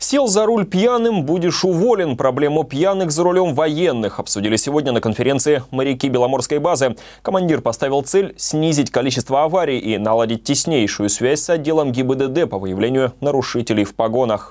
Сел за руль пьяным – будешь уволен. Проблему пьяных за рулем военных обсудили сегодня на конференции моряки Беломорской базы. Командир поставил цель снизить количество аварий и наладить теснейшую связь с отделом ГИБДД по выявлению нарушителей в погонах.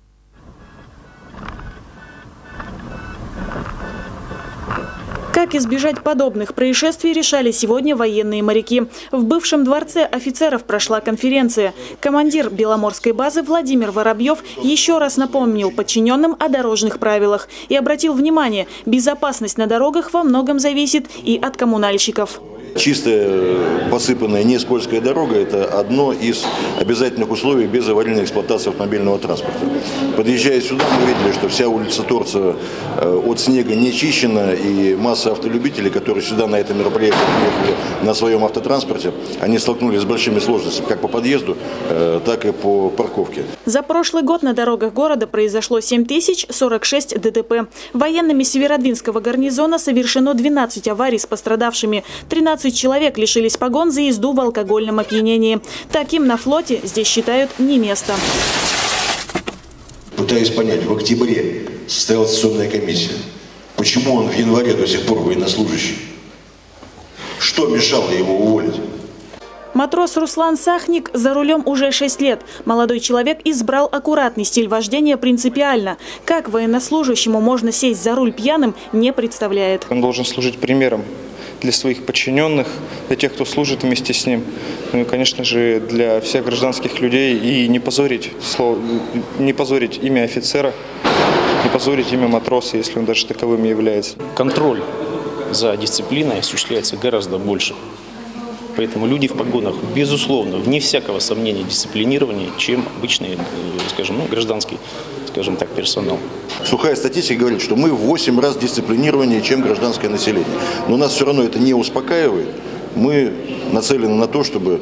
Как избежать подобных происшествий, решали сегодня военные моряки. В бывшем дворце офицеров прошла конференция. Командир Беломорской базы Владимир Воробьев еще раз напомнил подчиненным о дорожных правилах и обратил внимание, безопасность на дорогах во многом зависит и от коммунальщиков. Чистая, посыпанная, не скользкая дорога – это одно из обязательных условий без аварийной эксплуатации автомобильного транспорта. Подъезжая сюда, мы видели, что вся улица Торцева от снега не чищена, и масса автолюбителей, которые сюда на это мероприятие приехали на своем автотранспорте, они столкнулись с большими сложностями как по подъезду, так и по парковке. За прошлый год на дорогах города произошло 7046 ДТП. Военными Северодвинского гарнизона совершено 12 аварий с пострадавшими. 13 человек лишились погон за езду в алкогольном опьянении. Таким на флоте здесь считают не место. Пытаюсь понять, в октябре состоялась сессионная комиссия. Почему он в январе до сих пор военнослужащий? Что мешало его уволить? Матрос Руслан Сахник за рулем уже 6 лет. Молодой человек избрал аккуратный стиль вождения принципиально. Как военнослужащему можно сесть за руль пьяным, не представляет. Он должен служить примером для своих подчиненных, для тех, кто служит вместе с ним. Ну и, конечно же, для всех гражданских людей. И не позорить имя офицера, не позорить имя матроса, если он даже таковым является. Контроль за дисциплиной осуществляется гораздо больше. Поэтому люди в погонах, безусловно, вне всякого сомнения, дисциплинированнее, чем обычный, скажем, гражданский, скажем так, персонал. Сухая статистика говорит, что мы в 8 раз дисциплинированнее, чем гражданское население. Но нас все равно это не успокаивает. Мы нацелены на то, чтобы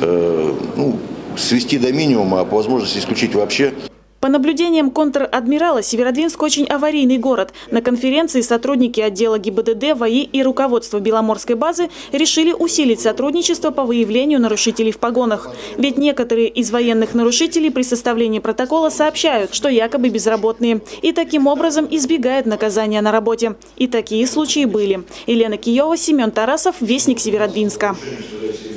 свести до минимума, а по возможности исключить вообще. По наблюдениям контр-адмирала, Северодвинск очень аварийный город. На конференции сотрудники отдела ГИБДД, ВАИ и руководство Беломорской базы решили усилить сотрудничество по выявлению нарушителей в погонах. Ведь некоторые из военных нарушителей при составлении протокола сообщают, что якобы безработные. И таким образом избегают наказания на работе. И такие случаи были. Елена Киева, Семен Тарасов, Вестник Северодвинска.